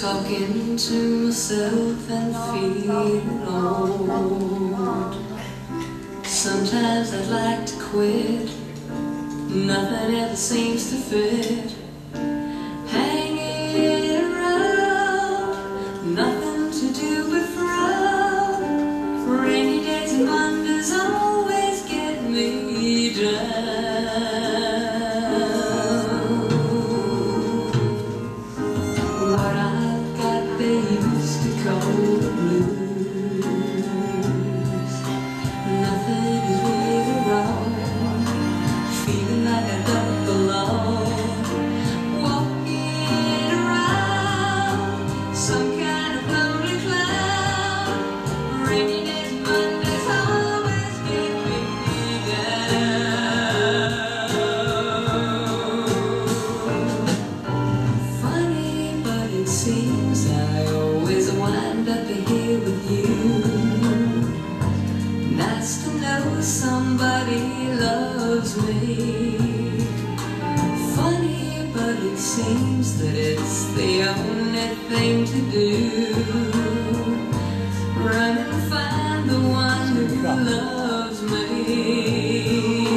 talking to myself and feeling old. Sometimes I'd like to quit, nothing ever seems to fit. Hanging around, nothing to do but frown. Rainy days and Mondays always get me down. What I've got they used to call the blues. Nothing is really wrong, feeling like I don't belong. Walking around some kind of lonely cloud. Rainy days and Mondays always get me down. Funny, but it seems I always wind up here with you. Nice to know somebody loves me. Funny, but it seems that it's the only thing to do. Run and find the one who loves me.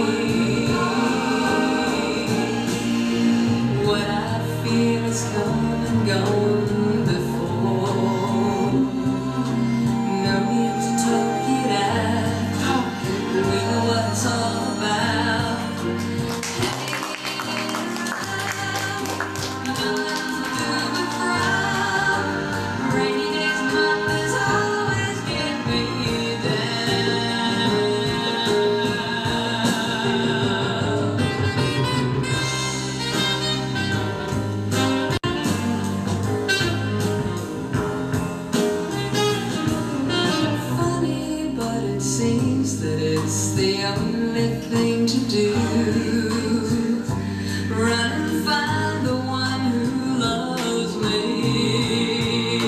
What I feel has come and gone before. No need to talk it out. We know what it's all about. Nothing to do but frown. Rainy days and Mondays always get me down. Funny, but it seems that it's the only thing to do. Run and find the one who loves me.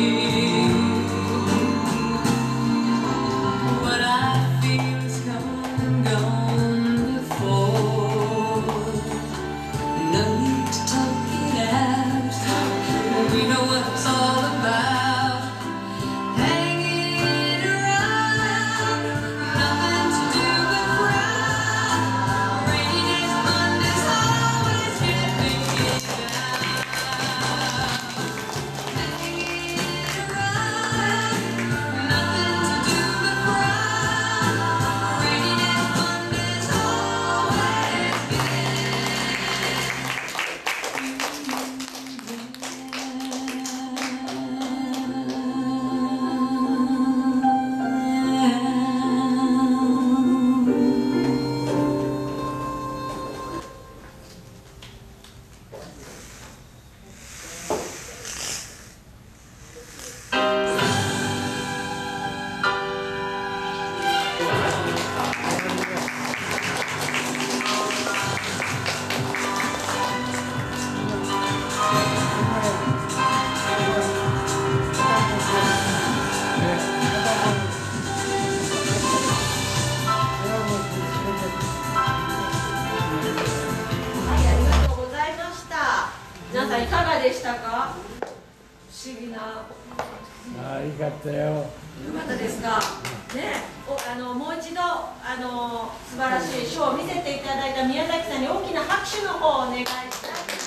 What I feel has come and gone before. No need to talk it out. We know what it's all about. Hanging around, nothing to do but frown. Rainy days and Mondays always get me down. Hanging around, nothing to do but frown. Rainy days and Mondays always 皆さんいかがでしたか？不思議な。 いいかったよ。 よかったですか。ね、もう一度素晴らしいショーを見せていただいた宮崎さんに大きな拍手の方をお願いしたい。